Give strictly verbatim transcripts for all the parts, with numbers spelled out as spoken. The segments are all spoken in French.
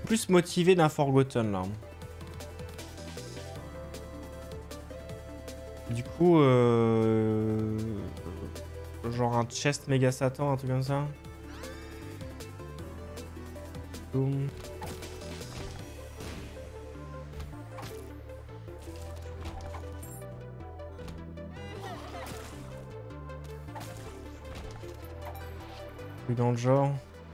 plus motivé d'un Forgotten là. Du coup, euh... genre un chest méga Satan, un truc comme ça. Boum. Truc dans le genre.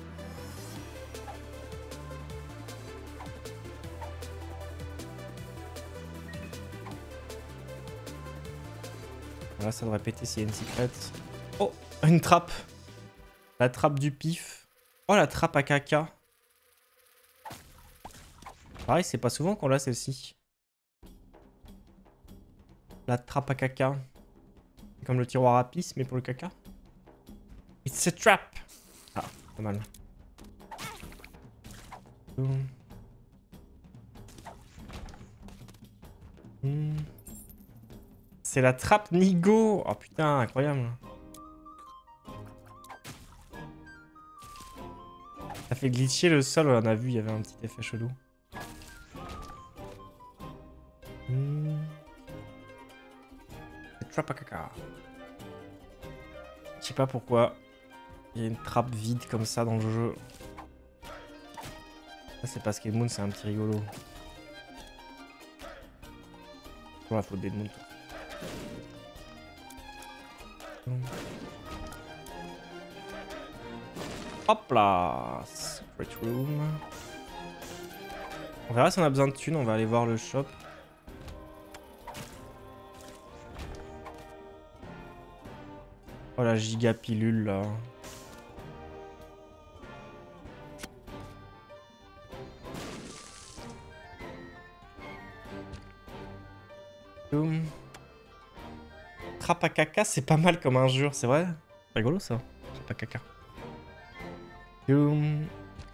Voilà, ça devrait péter s'il y a une secret. Oh, une trappe. La trappe du pif. Oh, la trappe à caca. Pareil, c'est pas souvent qu'on l'a celle-ci. La trappe à caca. C'est comme le tiroir à pisse, mais pour le caca. It's a trap. Ah, pas mal. Hmm. Hmm. C'est la trappe Nigo. Oh putain, incroyable. Ça fait glitcher le sol, on a vu, il y avait un petit effet chelou. Hmm. Trappe à caca. Je sais pas pourquoi. Il y a une trappe vide comme ça dans le jeu. Ça c'est parce qu'Edmund c'est un petit rigolo. Pour la faute d'Edmund. Hop là, Secret Room. On verra si on a besoin de thunes, on va aller voir le shop. Oh la giga pilule là. Boum. Trappe à caca, c'est pas mal comme injure, c'est vrai? C'est rigolo ça, trappe à caca. Boum.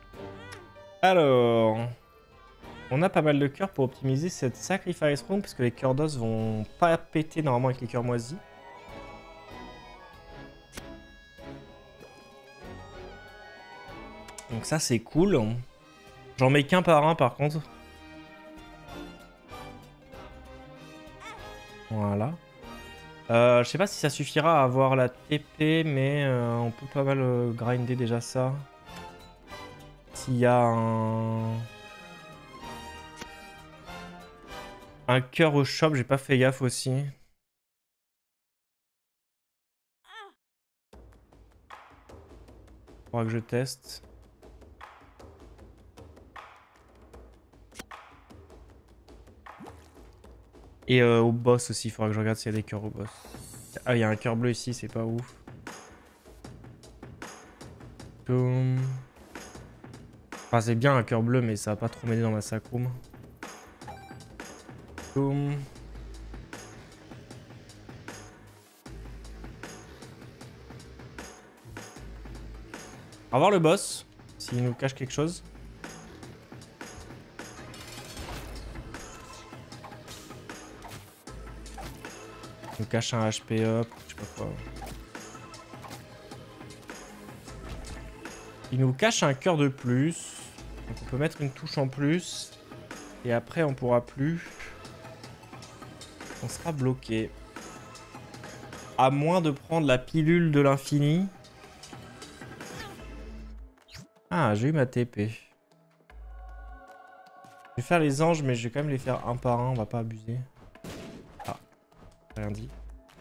Alors, on a pas mal de cœurs pour optimiser cette sacrifice room parce que les cœurs d'os vont pas péter normalement avec les cœurs moisis. Donc ça c'est cool. J'en mets qu'un par un par contre. Voilà. Euh, je sais pas si ça suffira à avoir la T P, mais euh, on peut pas mal euh, grinder déjà ça. S'il y a un... Un cœur au shop, j'ai pas fait gaffe aussi. Faudra que je teste. Et euh, au boss aussi, il faudra que je regarde s'il y a des cœurs au boss. Ah, il y a un cœur bleu ici, c'est pas ouf. Boum. Enfin, c'est bien un cœur bleu, mais ça va pas trop m'aider dans ma sacrum. Boum. On va voir le boss, s'il nous cache quelque chose. Il nous cache un H P up, je sais pas quoi. Il nous cache un cœur de plus. Donc on peut mettre une touche en plus. Et après on pourra plus. On sera bloqué. À moins de prendre la pilule de l'infini. Ah, j'ai eu ma T P. Je vais faire les anges, mais je vais quand même les faire un par un, on va pas abuser. Ah, rien dit.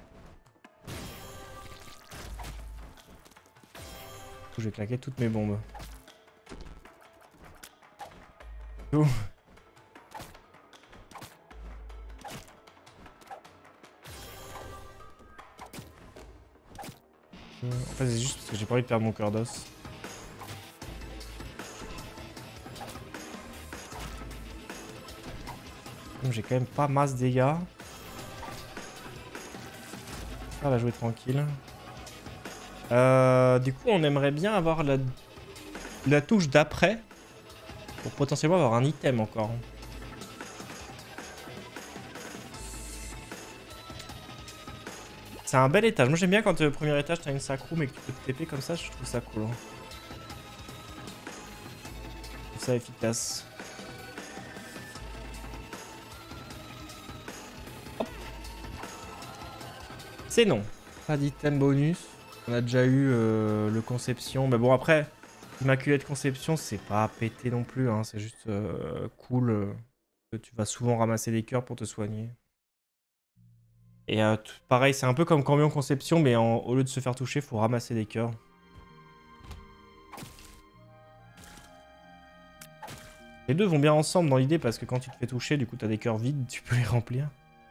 Je vais claquer toutes mes bombes. Tout. En fait, c'est juste parce que j'ai pas envie de perdre mon cœur d'os. J'ai quand même pas masse dégâts. Ça va jouer tranquille. Euh, du coup, on aimerait bien avoir la, la touche d'après. Pour potentiellement avoir un item encore. C'est un bel étage. Moi j'aime bien quand le premier étage t'as une sacroom et que tu peux te T P comme ça, je trouve ça cool. C'est ça efficace. C'est non. Pas d'item bonus. On a déjà eu euh, le conception. Mais bon, après, Immaculate Conception, c'est pas pété non plus. Hein. C'est juste euh, cool. Euh, que tu vas souvent ramasser des cœurs pour te soigner. Et euh, pareil, c'est un peu comme Cambion Conception, mais en, au lieu de se faire toucher, faut ramasser des cœurs. Les deux vont bien ensemble dans l'idée parce que quand tu te fais toucher, du coup, t'as des cœurs vides, tu peux les remplir.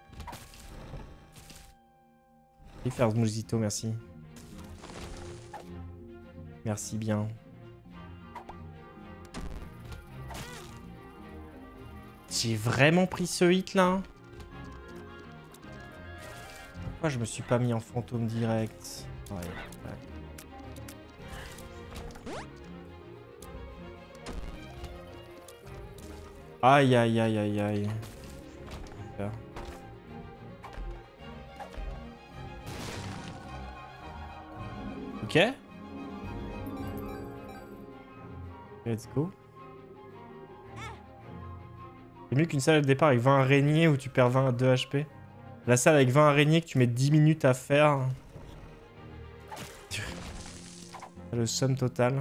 Et faire Mojito, merci. Merci bien. J'ai vraiment pris ce hit là. Pourquoi je me suis pas mis en fantôme direct? Ouais, ouais. Aïe aïe aïe aïe aïe. Ok. Let's go. C'est mieux qu'une salle de départ avec vingt araignées où tu perds vingt à deux H P. La salle avec vingt araignées que tu mets dix minutes à faire. Le somme total.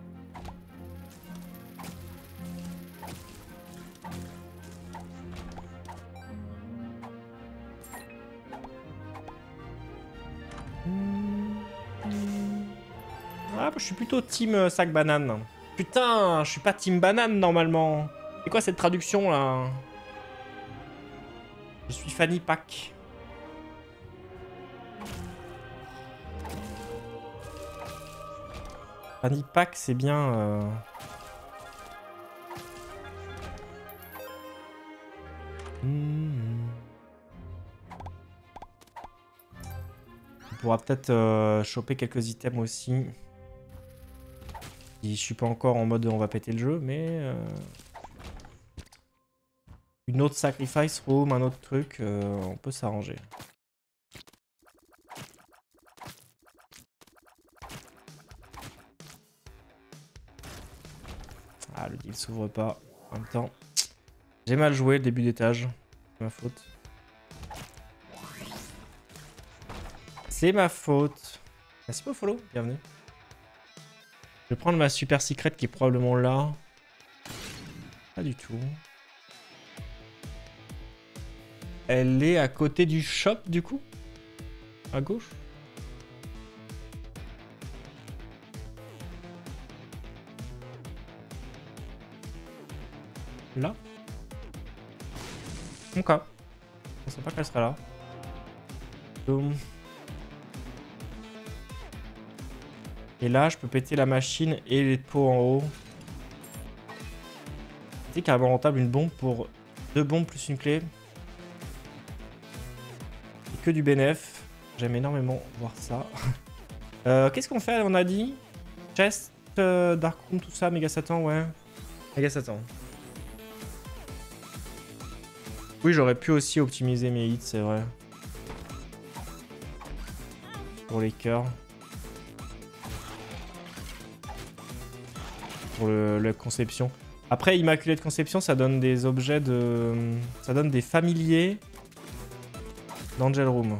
Ah, je suis plutôt team euh, sac banane. Putain, je suis pas team banane normalement. C'est quoi cette traduction là? Je suis Fanny Pack. Fanny Pack, c'est bien. Euh... Mmh. On pourra peut-être euh, choper quelques items aussi. Je suis pas encore en mode on va péter le jeu, mais... Euh... Une autre sacrifice room, un autre truc, euh, on peut s'arranger. Ah, le deal s'ouvre pas. En même temps, j'ai mal joué le début d'étage. C'est ma faute. C'est ma faute. Merci pour le follow, bienvenue. Je vais prendre ma super secret qui est probablement là. Pas du tout. Elle est à côté du shop du coup? À gauche? Là? Ok. Je pensais pas qu'elle serait là. Boom. Et là, je peux péter la machine et les pots en haut. C'est carrément rentable une bombe pour deux bombes plus une clé. Et que du bénéf. J'aime énormément voir ça. euh, Qu'est-ce qu'on fait? On a dit Chest, euh, Dark Room, tout ça, Méga Satan, ouais. Méga Satan. Oui, j'aurais pu aussi optimiser mes hits, c'est vrai. Pour les cœurs. Pour le, la conception. Après, Immaculate Conception, ça donne des objets de... Ça donne des familiers d'Angel Room.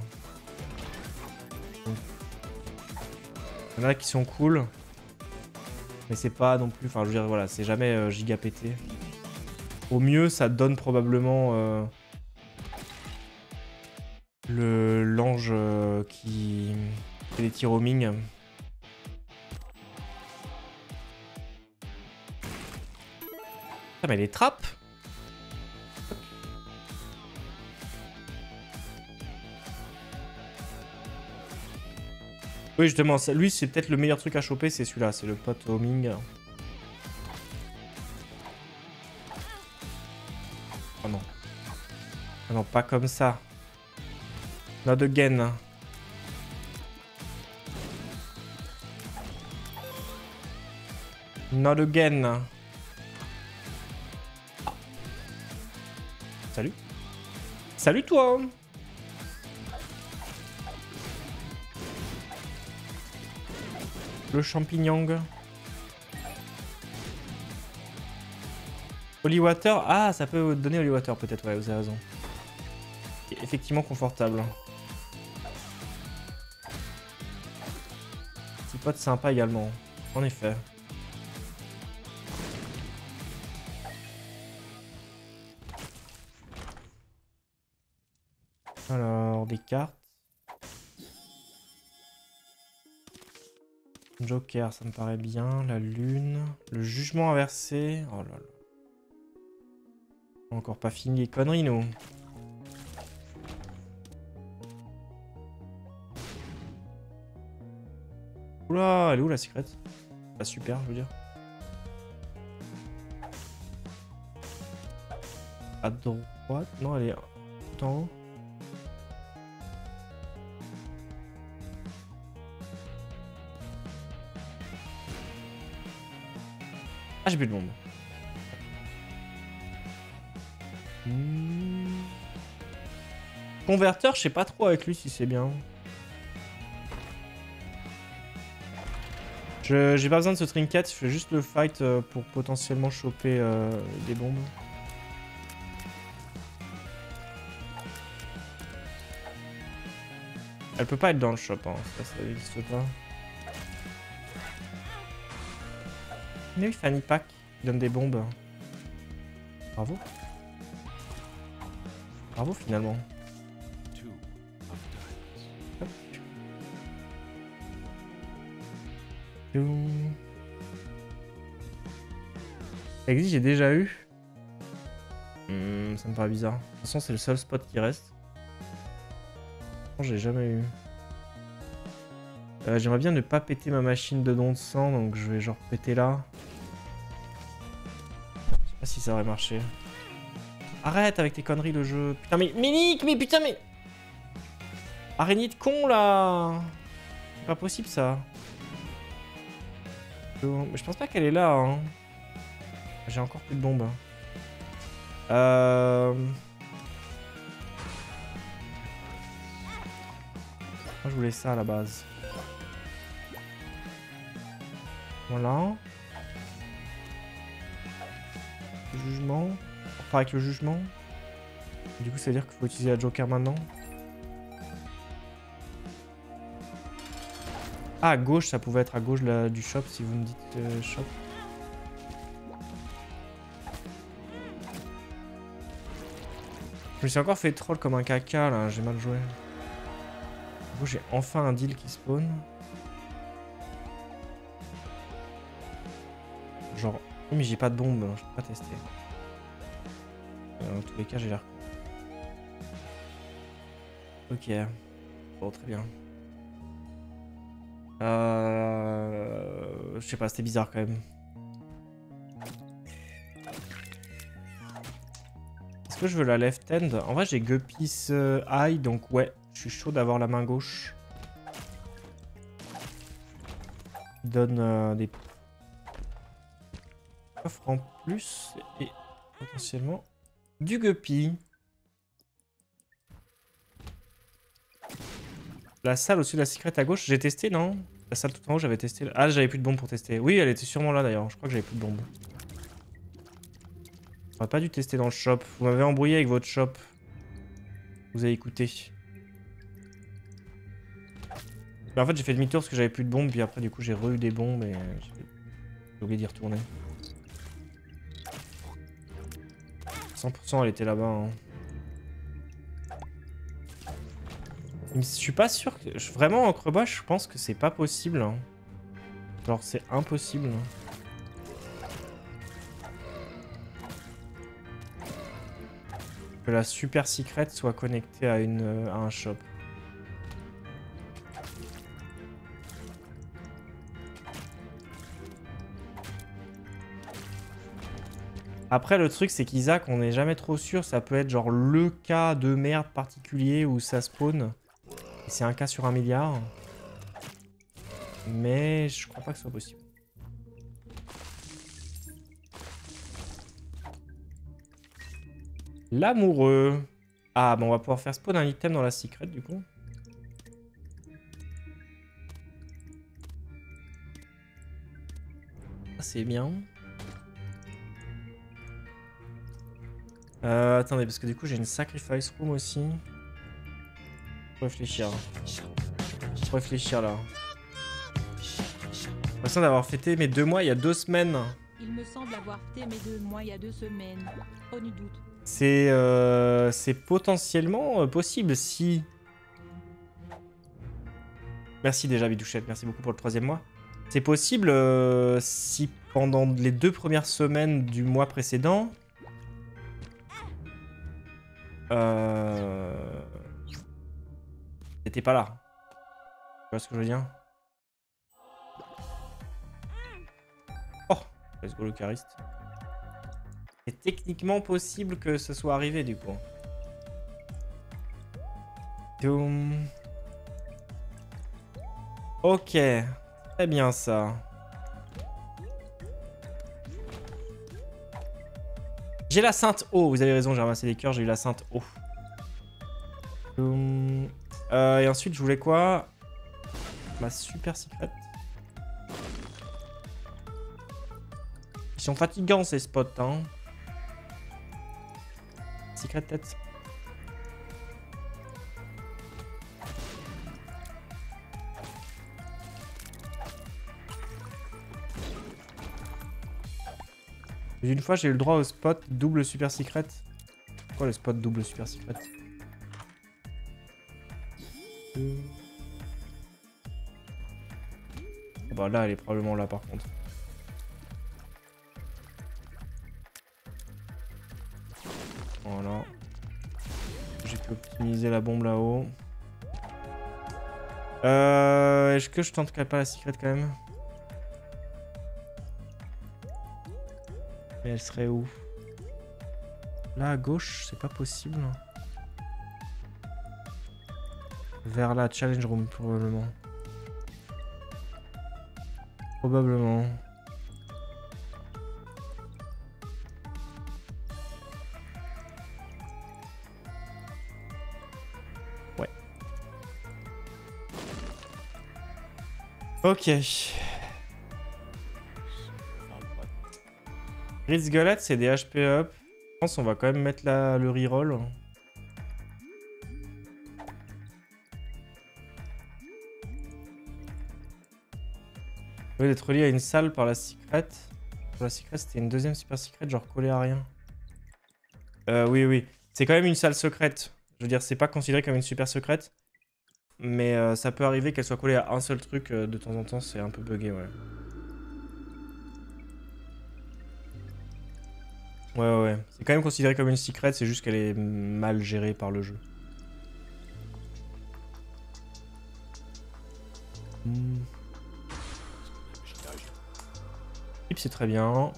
Il y en a qui sont cool. Mais c'est pas non plus... Enfin, je veux dire, voilà, c'est jamais euh, giga pété. Au mieux, ça donne probablement... Euh, le l'ange euh, qui fait des tirs roaming. Ah, mais les trappes. Oui, justement, ça, lui, c'est peut-être le meilleur truc à choper, c'est celui-là, c'est le pote homing. Oh non. Ah non, pas comme ça. Not again. Not again. Salut. Salut toi. Le champignon. Holy Water. Ah, ça peut donner Holy Water peut-être, ouais, vous avez raison. C'est effectivement confortable. Petit pot sympa également. En effet. Alors, des cartes. Joker, ça me paraît bien. La lune. Le jugement inversé. Oh là là. Encore pas fini les conneries, nous. Oula, elle est où la secrète? Pas super, je veux dire. À droite? Non, elle est tout en haut. Ah, j'ai plus de bombe. Hmm. Converteur, je sais pas trop avec lui si c'est bien. Je j'ai pas besoin de ce trinket, je fais juste le fight euh, pour potentiellement choper euh, des bombes. Elle peut pas être dans le shop, hein. Ça, ça n'existe pas. Mais oui, Fanny Pack, il donne des bombes. Bravo. Bravo finalement. Hop. Exit, j'ai déjà eu. Hmm, ça me paraît bizarre. De toute façon, c'est le seul spot qui reste. J'ai jamais eu. Euh, J'aimerais bien ne pas péter ma machine de don de sang, donc je vais genre péter là. Je sais pas si ça aurait marché. Arrête avec tes conneries le jeu. Putain mais Ménic, mais putain mais... Araignée de con là. C'est pas possible ça. Mais je pense pas qu'elle est là. Hein. J'ai encore plus de bombes. Euh... Moi je voulais ça à la base. Voilà. Le jugement. On repart avec le jugement. Du coup ça veut dire qu'il faut utiliser la Joker maintenant. Ah, à gauche, ça pouvait être à gauche là, du shop si vous me dites euh, shop. Je me suis encore fait troll comme un caca là, j'ai mal joué. Du coup, j'ai enfin un deal qui spawn. Genre, oui, mais j'ai pas de bombe, je peux pas tester. Dans tous les cas, j'ai l'air. Ok. Bon, très bien. Euh... Je sais pas, c'était bizarre quand même. Est-ce que je veux la left hand? En vrai, j'ai Guppy's euh, Eye, donc ouais, je suis chaud d'avoir la main gauche. Il donne euh, des coffres en plus et potentiellement du Guppy. La salle au-dessus de la secrète à gauche, j'ai testé, non? La salle tout en haut, j'avais testé. Ah, j'avais plus de bombes pour tester. Oui, elle était sûrement là d'ailleurs. Je crois que j'avais plus de bombes. On aurait pas dû tester dans le shop. Vous m'avez embrouillé avec votre shop. Vous avez écouté. Mais en fait, j'ai fait demi-tour parce que j'avais plus de bombes. Puis après, du coup, j'ai re-eu des bombes et j'ai oublié d'y retourner. cent pour cent, elle était là-bas. Hein. Je suis pas sûr que... Vraiment, en creux bas, je pense que c'est pas possible. Hein. Genre, c'est impossible. Que la super secrète soit connectée à, une, à un shop. Après, le truc, c'est qu'Isaac, on n'est jamais trop sûr. Ça peut être genre le cas de merde particulier où ça spawn. Et c'est un cas sur un milliard. Mais je crois pas que ce soit possible. L'amoureux. Ah, bon, on va pouvoir faire spawn un item dans la secret, du coup. C'est bien. Euh, attendez, parce que du coup j'ai une sacrifice room aussi. Faut réfléchir. Faut réfléchir là. J'ai l'impression d'avoir fêté mes deux mois il y a deux semaines. Il me semble avoir fêté mes deux mois il y a deux semaines. Pas du doute. C'est euh, c'est potentiellement euh, possible si... Merci déjà Bidouchette, merci beaucoup pour le troisième mois. C'est possible euh, si pendant les deux premières semaines du mois précédent... Euh... T'étais pas là. Tu vois ce que je veux dire? Oh, let's go le chariste. C'est techniquement possible que ce soit arrivé du coup. Doom. Ok, très bien ça. J'ai la sainte eau, vous avez raison, j'ai ramassé des cœurs, j'ai eu la sainte eau. Doom. Euh, et ensuite je voulais quoi? Ma super secret. Ils sont fatigants ces spots, hein. Secret tête. Une fois j'ai eu le droit au spot double super secret. Quoi le spot double super secret? euh... oh bah là elle est probablement là par contre. Voilà. J'ai pu optimiser la bombe là-haut. Euh, Est-ce que je tenterais pas la secret quand même? Mais elle serait où? Là à gauche, c'est pas possible. Vers la challenge room probablement. Probablement. Ouais. Ok. Ritz Gullet, c'est des H P up. Je pense qu'on va quand même mettre la, le reroll. Au lieu d'être lié à une salle par la secret. Pour la secret, c'était une deuxième super secret, genre collé à rien. Euh, oui, oui. C'est quand même une salle secrète. Je veux dire, c'est pas considéré comme une super secrète. Mais euh, ça peut arriver qu'elle soit collée à un seul truc euh, de temps en temps, c'est un peu bugué, ouais. Ouais, ouais, ouais. C'est quand même considéré comme une secret, c'est juste qu'elle est mal gérée par le jeu. Hmm. C'est très bien.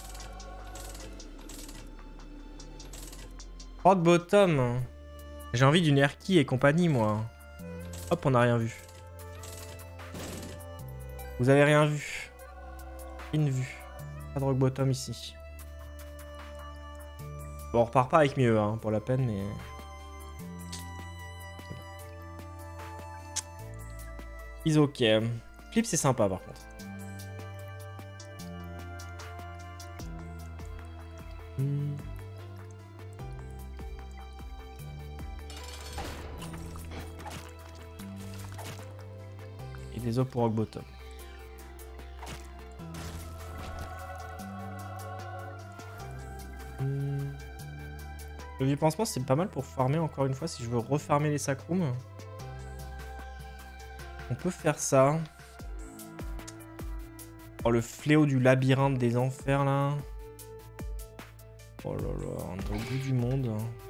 Rock bottom. J'ai envie d'une Erky et compagnie, moi. Hop, on n'a rien vu. Vous avez rien vu. Une vue. Pas de rock bottom ici. Bon, on repart pas avec mieux, hein, pour la peine, mais... Is ok. Flip, c'est sympa, par contre. Hmm. Et des os pour rock bottom. Hmm. Le vieux pansement, c'est pas mal pour farmer encore une fois si je veux refarmer les sacrums. On peut faire ça. Oh, le fléau du labyrinthe des enfers là. Oh là là, on est au bout du monde.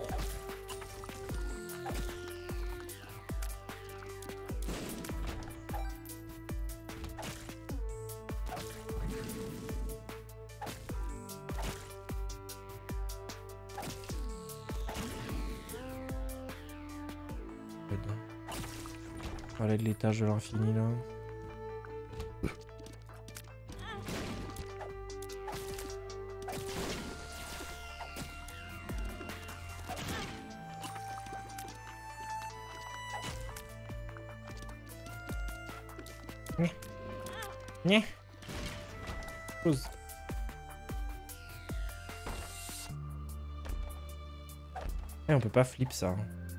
Parler de l'étage de l'infini là. Nya. Pause. Et on peut pas flip ça.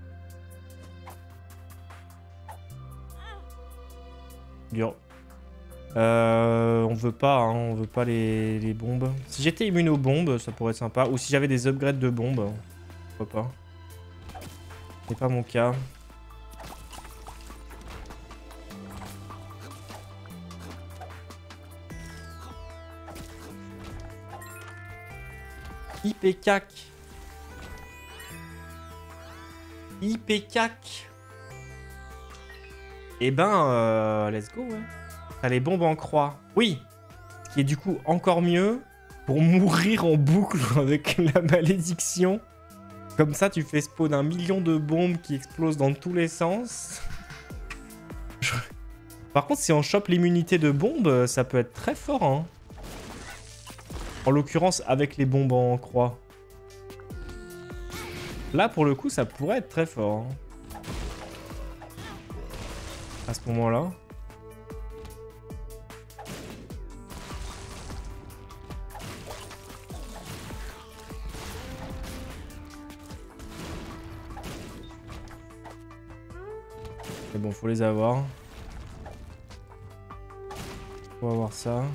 Dur. Euh, on veut pas, hein, on veut pas les, les bombes. Si j'étais immune aux bombes, ça pourrait être sympa. Ou si j'avais des upgrades de bombes, pourquoi pas. C'est pas mon cas. I P C A C. I P C A C. Eh ben, euh, let's go, ouais. T'as les bombes en croix. Oui. Ce qui est du coup encore mieux pour mourir en boucle avec la malédiction. Comme ça, tu fais spawn un million de bombes qui explosent dans tous les sens. Par contre, si on chope l'immunité de bombes, ça peut être très fort, hein. En l'occurrence, avec les bombes en croix. Là, pour le coup, ça pourrait être très fort, hein. À ce moment-là. Mais bon, faut les avoir. Faut avoir ça.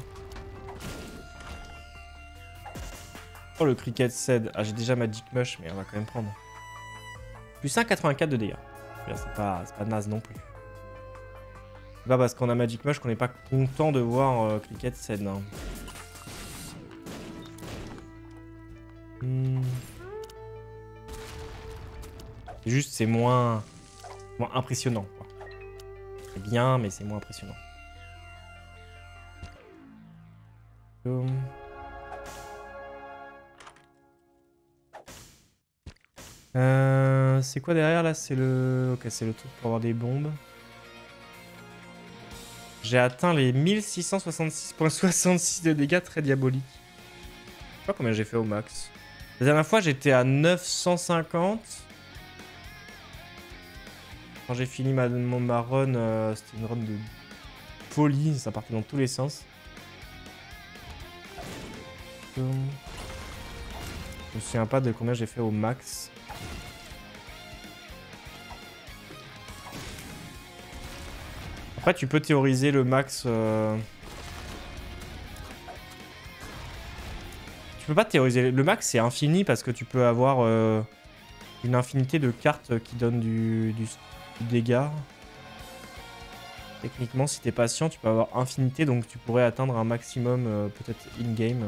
Oh, le cricket cède. Ah, j'ai déjà Magic Mush, mais on va quand même prendre. Plus un virgule quatre-vingt-quatre de dégâts. C'est pas, pas naze non plus. C'est pas parce qu'on a Magic Mush qu'on n'est pas content de voir euh, cricket cède. Hein. Hmm. Juste, c'est moins, moins impressionnant. C'est bien, mais c'est moins impressionnant. Boom. Euh, c'est quoi derrière là? C'est le... Ok, c'est le truc pour avoir des bombes. J'ai atteint les mille six cent soixante-six virgule soixante-six de dégâts très diaboliques. Je sais pas combien j'ai fait au max. La dernière fois, j'étais à neuf cent cinquante. Quand j'ai fini ma, ma run, euh, c'était une run de folie. Ça partait dans tous les sens. Je me souviens pas de combien j'ai fait au max. Après, tu peux théoriser le max... Euh... Tu peux pas théoriser. Le max, c'est infini parce que tu peux avoir euh, une infinité de cartes qui donnent du, du, du dégât. Techniquement, si t'es patient, tu peux avoir infinité, donc tu pourrais atteindre un maximum euh, peut-être in-game.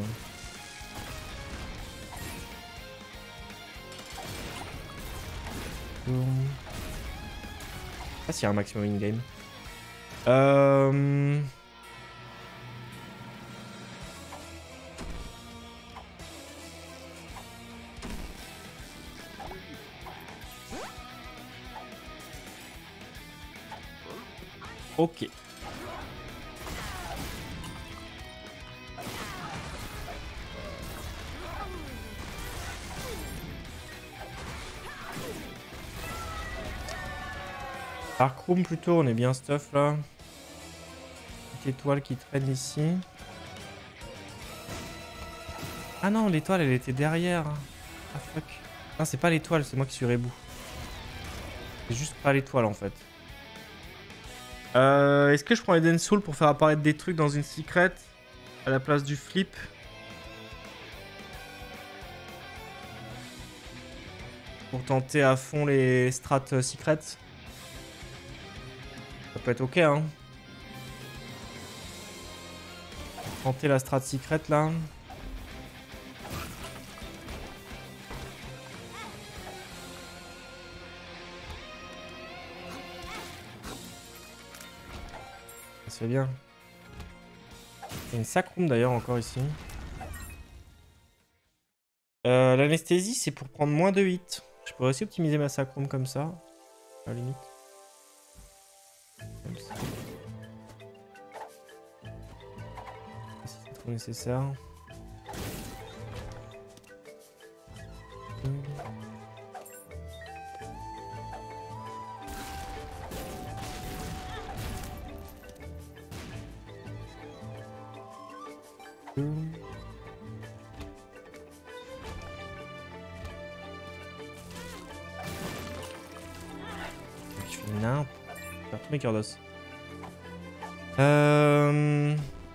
Je sais pas s'il y a un maximum in-game. Euh... Ok. Dark Room plutôt, on est bien stuff là. Petite étoile qui traîne ici. Ah non, l'étoile elle était derrière. Ah fuck. Non, c'est pas l'étoile, c'est moi qui suis rebou. C'est juste pas l'étoile en fait. Euh, Est-ce que je prends Eden Soul pour faire apparaître des trucs dans une secret à la place du flip? Pour tenter à fond les strats euh, secrets. Ça peut être ok hein. Tenter la strat secret là. Ça se fait bien. Il y a une sacrum d'ailleurs encore ici. Euh, L'anesthésie c'est pour prendre moins de hit. Je pourrais aussi optimiser ma sacrum comme ça. À la limite. Comme ça. Si c'est trop nécessaire. Hein, on perd tous mes cœurs d'os. Euh...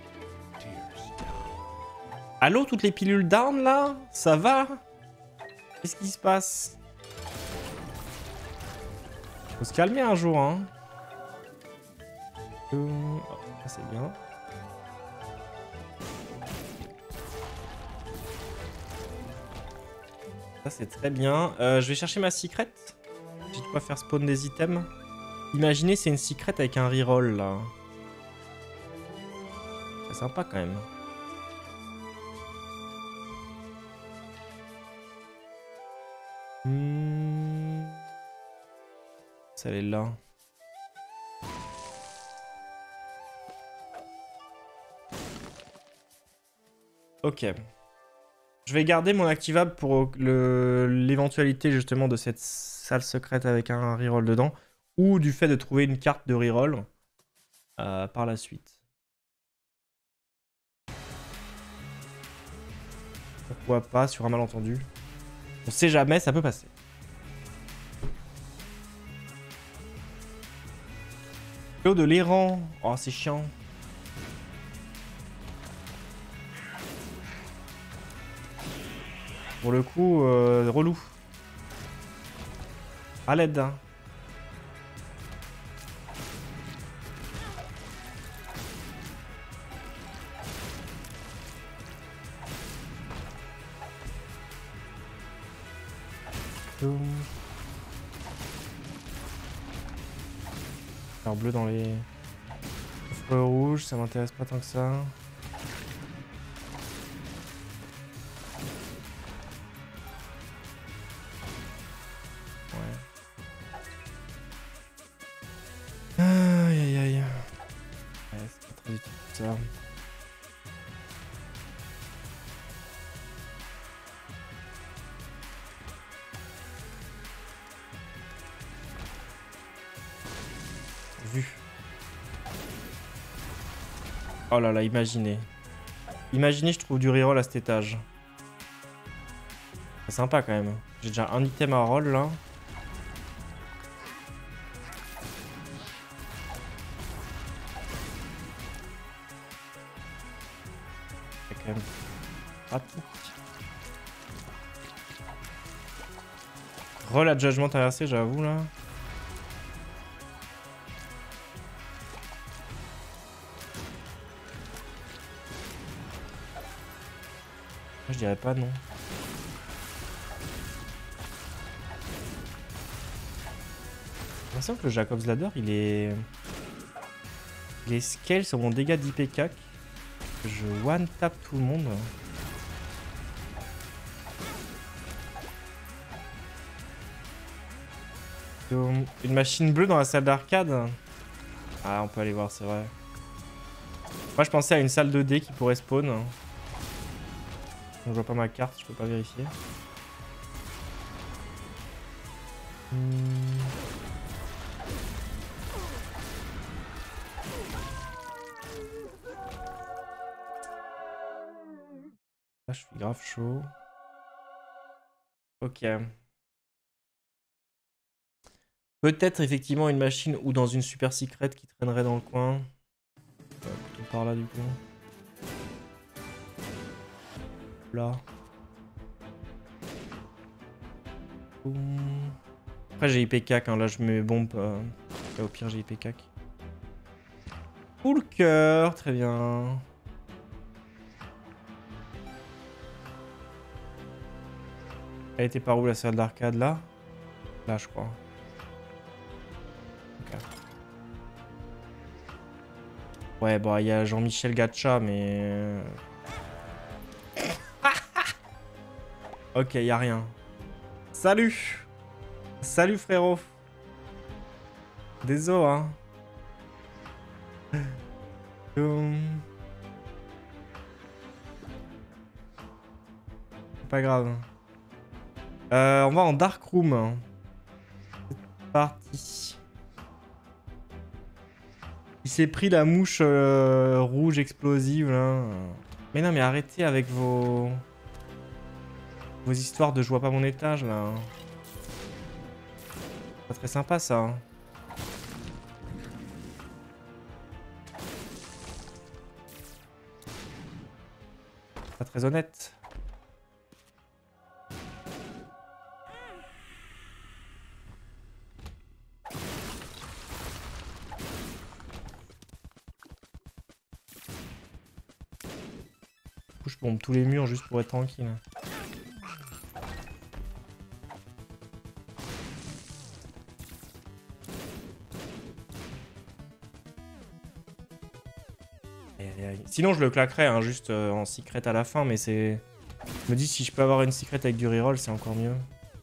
Allô, toutes les pilules down là? Ça va? Qu'est-ce qui se passe? Faut se calmer un jour, hein. Euh... Oh, ça c'est bien. Ça c'est très bien. Euh, je vais chercher ma secret. J'ai de quoi faire spawn des items. Imaginez c'est une secret avec un reroll là. C'est sympa quand même. Hmm... Ça elle est là. Ok. Je vais garder mon activable pour l'éventualité justement de cette salle secrète avec un reroll dedans. Ou du fait de trouver une carte de reroll euh, par la suite. Pourquoi pas sur un malentendu. On sait jamais, ça peut passer. L'eau de l'errant. Oh, c'est chiant. Pour le coup, euh, relou. À l'aide. Hein. Alors bleu dans les feux rouges, ça m'intéresse pas tant que ça. Ouais. Aïe aïe aïe. Ouais, c'est pas très utile tout ça. Vu. Oh là là, imaginez. Imaginez, je trouve du reroll à cet étage. C'est sympa quand même. J'ai déjà un item à roll là. C'est quand même pratique. Roll à judgment inversé, j'avoue là. Je dirais pas non. J'ai l'impression que le Jacob's Ladder il est. Il est scale sur mon dégât d'I P K. Je one tap tout le monde. Une machine bleue dans la salle d'arcade. Ah, on peut aller voir, c'est vrai. Moi je pensais à une salle deux D qui pourrait spawn. Je vois pas ma carte, je peux pas vérifier. Hmm. Là, je suis grave chaud. Ok. Peut-être effectivement une machine ou dans une super secret qui traînerait dans le coin. Euh, plutôt par là du coup. Là. Après j'ai I P K quand là je me bombe. Euh... Là, au pire j'ai I P K. Full cœur, très bien. Elle était par où la salle d'arcade là? Là je crois. Okay. Ouais bon il y a Jean-Michel Gacha mais... Ok, y a rien. Salut! Salut frérot! Désolé, hein. Hum... Pas grave. Euh, on va en dark room. C'est parti. Il s'est pris la mouche euh, rouge explosive là. Mais non mais arrêtez avec vos... Vos histoires de je vois pas mon étage là. Pas très sympa ça. très honnête. Du coup, je pompe tous les murs juste pour être tranquille. Sinon, je le claquerais hein, juste euh, en secret à la fin, mais c'est... Je me dis, si je peux avoir une secret avec du reroll, c'est encore mieux.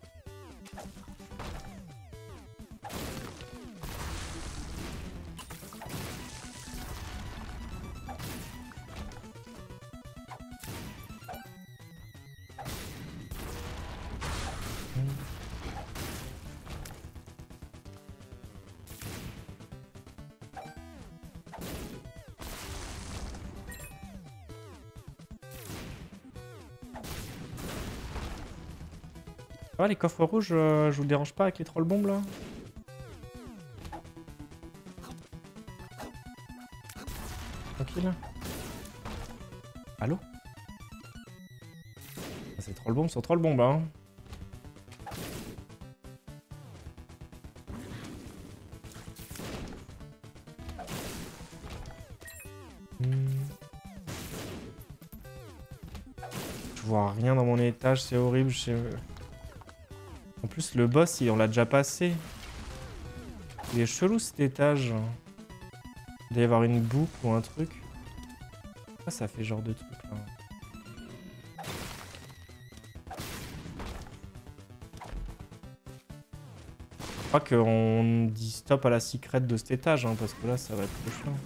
Ah, les coffres rouges, euh, je vous dérange pas avec les troll bombes là? Tranquille. Allô? Ah, c'est troll bombe sur troll bombe hein. Hmm. Je vois rien dans mon étage, c'est horrible. Je sais... En plus, le boss, il, on l'a déjà passé. Il est chelou cet étage. Il doit y avoir une boucle ou un truc. Ah, ça fait genre de truc là. Je crois qu'on dit stop à la secret de cet étage, hein, parce que là, ça va être trop chiant.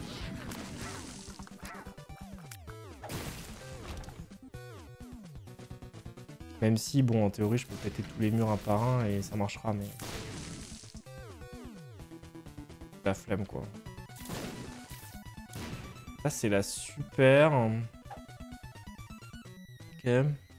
Même si, bon, en théorie, je peux péter tous les murs un par un et ça marchera, mais... La flemme, quoi. Ça, c'est la super. Ok.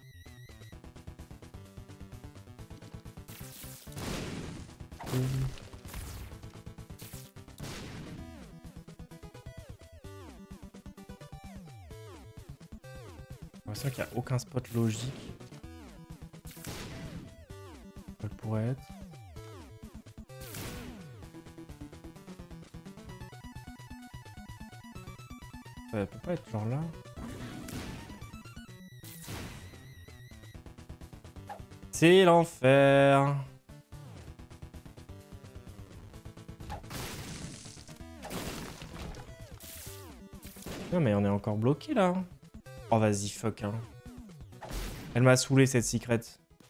J'ai l'impression qu'il n'y a aucun spot logique. Ça pourrait être. Ça peut pas être genre là. C'est l'enfer. Non mais on est encore bloqué là. Oh vas-y fuck hein. Elle m'a saoulé cette secret.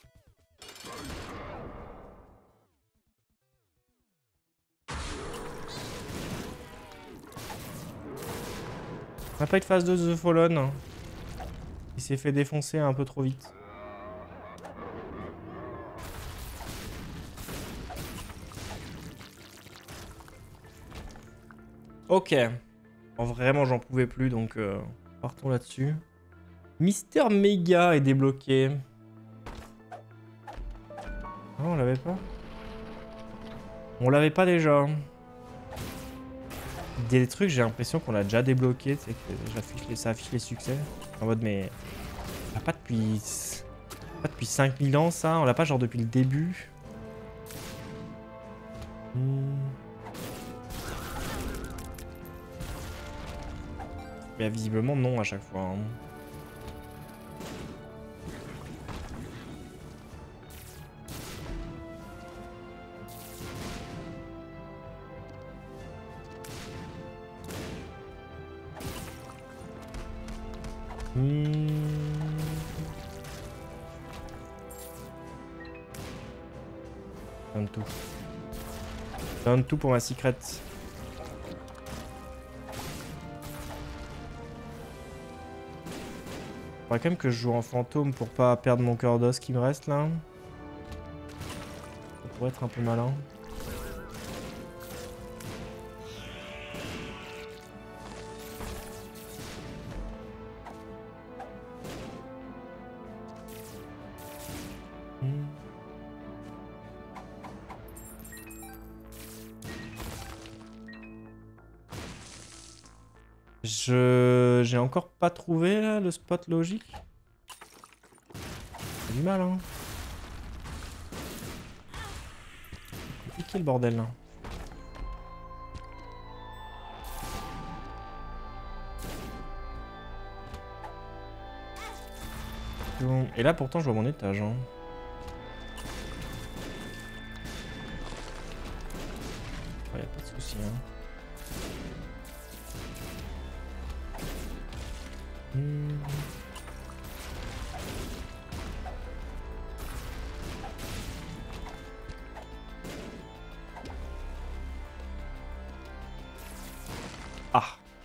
On n'a pas eu de phase deux de The Fallen. Il s'est fait défoncer un peu trop vite. Ok. Bon, vraiment, j'en pouvais plus, donc euh, partons là-dessus. Mister Mega est débloqué. Ah, on l'avait pas? On l'avait pas déjà. Des trucs, j'ai l'impression qu'on l'a déjà débloqué. Tu sais, que ça affiche les succès. En mode, mais... On l'a pas depuis... Pas depuis cinq mille ans, ça. On l'a pas genre depuis le début. Hmm. Mais visiblement, non à chaque fois. Hein. Hmm. Donne tout. Donne tout pour ma secret. Faudrait quand même que je joue en fantôme pour pas perdre mon cœur d'os qui me reste là. Ça pourrait être un peu malin. Je... J'ai encore pas trouvé là, le spot logique. du mal, hein. Compliqué le bordel, là. Bon. Et là, pourtant, je vois mon étage, hein. Ouais, y a pas de souci, hein. Hmm. Ah.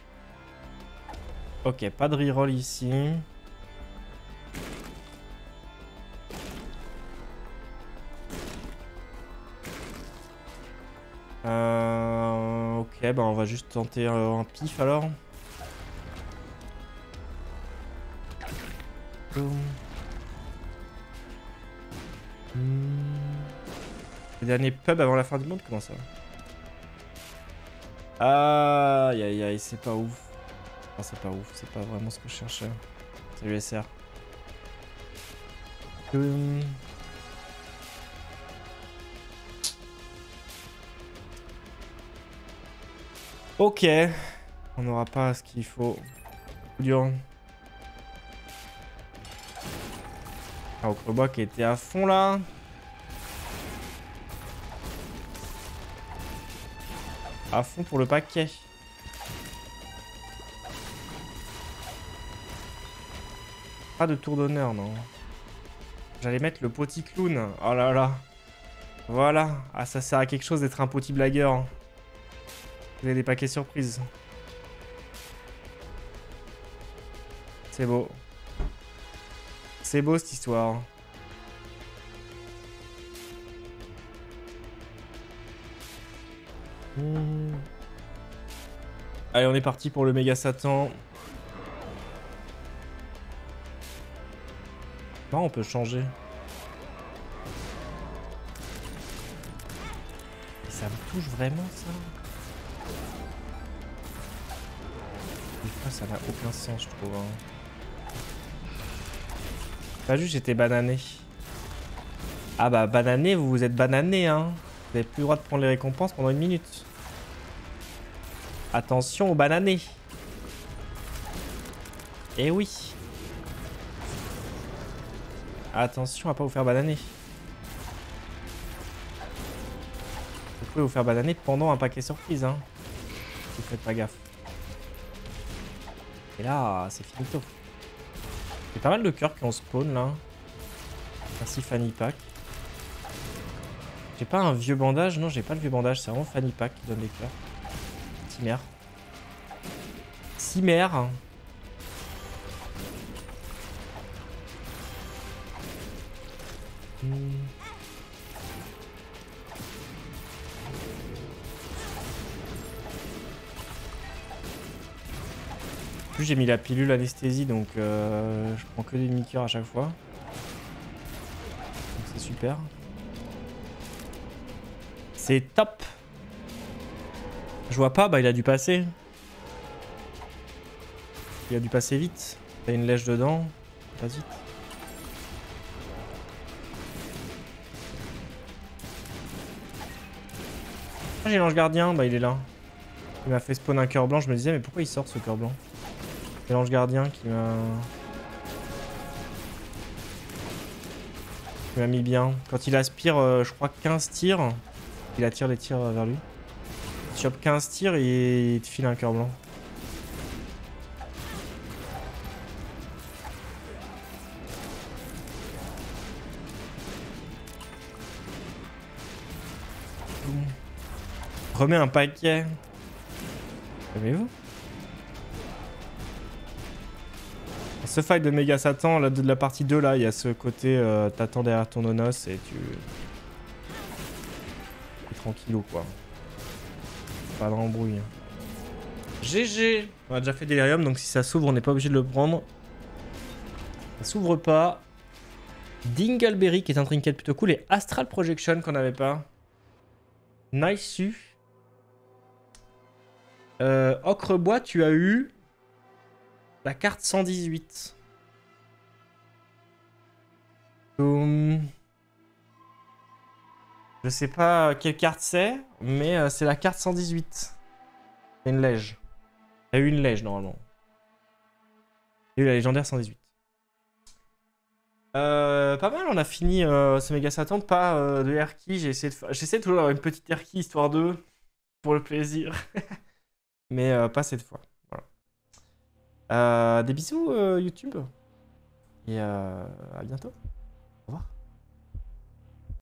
Ok, pas de reroll ici. Euh, ok, bah on va juste tenter un, un pif alors. Boum. Hmm. Le dernier pub avant la fin du monde, comment ça? Aïe aïe aïe, c'est pas ouf. Enfin, c'est pas ouf, c'est pas vraiment ce que je cherchais. Salut S R. Boum. Ok, on n'aura pas ce qu'il faut. Dur. Ah, Ocrebois qui était à fond là. À fond pour le paquet. Pas de tour d'honneur, non. J'allais mettre le petit clown. Oh là là. Voilà. Ah, ça sert à quelque chose d'être un petit blagueur. Vous avez des paquets surprises. C'est beau. C'est beau cette histoire. Mmh. Allez, on est parti pour le méga Satan. Non, on peut changer. Ça me touche vraiment ça. Des fois, ça n'a aucun sens, je trouve. Hein. Pas juste, j'étais banané. Ah bah, banané, vous vous êtes banané, hein. Vous n'avez plus le droit de prendre les récompenses pendant une minute. Attention aux bananés. Eh oui. Attention à pas vous faire bananer. Vous pouvez vous faire bananer pendant un paquet surprise, hein. Si vous faites pas gaffe. Et là, c'est finito. Il y a pas mal de cœurs qui ont spawn là. Merci Fanny Pack. J'ai pas un vieux bandage, non j'ai pas le vieux bandage, c'est vraiment Fanny Pack qui donne des cœurs. Cimère. Cimère. Hmm. En plus j'ai mis la pilule anesthésie donc euh, je prends que des demi-cœurs à chaque fois. Donc c'est super. C'est top. Je vois pas, bah il a dû passer. Il a dû passer vite. T'as une lèche dedans. Passe vite. Ah, j'ai l'ange gardien, bah il est là. Il m'a fait spawn un cœur blanc, je me disais mais pourquoi il sort ce cœur blanc? C'est l'ange gardien qui m'a... qui m'a mis bien. Quand il aspire, euh, je crois quinze tirs, il attire les tirs vers lui. Tu chopes quinze tirs et il te file un cœur blanc. Remets un paquet. Calmez-vous. Ce fight de méga Satan, là, de la partie deux, là, il y a ce côté, euh, t'attends derrière ton onos et tu... T'es tranquillou, quoi. Pas d'embrouille. G G. On a déjà fait Delirium, donc si ça s'ouvre, on n'est pas obligé de le prendre. Ça s'ouvre pas. Dingleberry, qui est un trinket plutôt cool, et Astral Projection, qu'on n'avait pas. Nice su. Euh, Ocrebois, tu as eu la carte cent dix-huit. Hum, Je sais pas quelle carte c'est, mais euh, c'est la carte cent dix-huit. C'est une lège. Il y a eu une lège normalement. Il y a eu la légendaire cent dix-huit. Euh, pas mal, on a fini euh, ce méga Satan, pas euh, de Erki. J'ai essayé de faire... J'essaie toujours d'avoir une petite Erki histoire de pour le plaisir. Mais euh, pas cette fois. Voilà. Euh, des bisous euh, YouTube. Et euh, à bientôt.